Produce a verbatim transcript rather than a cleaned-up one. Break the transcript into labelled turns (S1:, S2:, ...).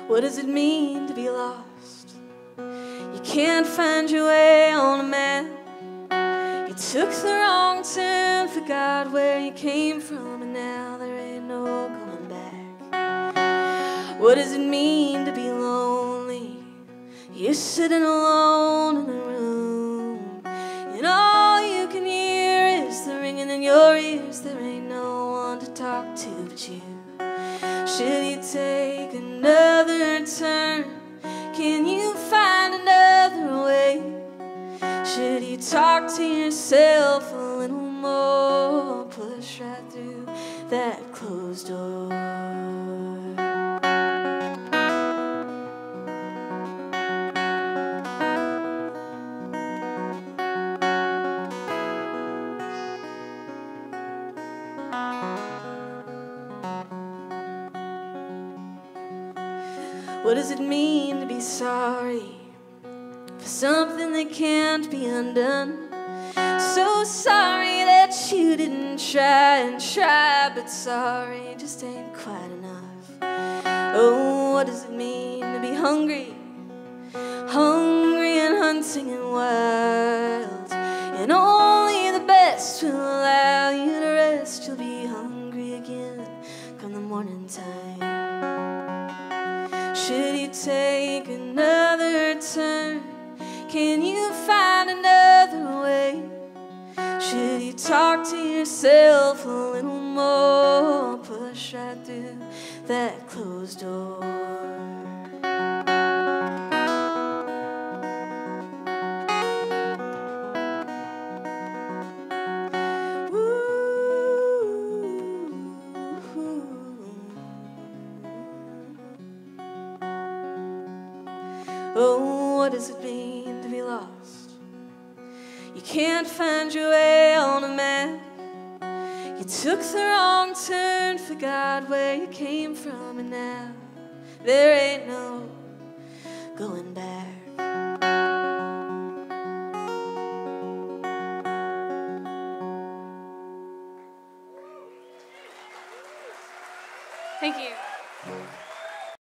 S1: What does it mean to be lost? You can't find your way on a map. You took the wrong turn, forgot where you came from, and now there ain't no going back. What does it mean to be lonely? You're sitting alone in a room, and all you can hear is the ringing in your ears. There ain't no one to talk to but you. Should you take another turn? Can you find another way? Should you talk to yourself a little more? Push right through that closed door. What does it mean to be sorry for something that can't be undone? So sorry that you didn't try and try, but sorry just ain't quite enough. Oh, what does it mean to be hungry? Hungry and hunting and wild, and only the best will allow you to rest. You'll be hungry again come the morning time. Should you take another turn? Can you find another way? Should you talk to yourself a little more? Push right through that closed door. Oh, what does it mean to be lost? You can't find your way on a map. You took the wrong turn, forgot where you came from, and now there ain't no going back. Thank you.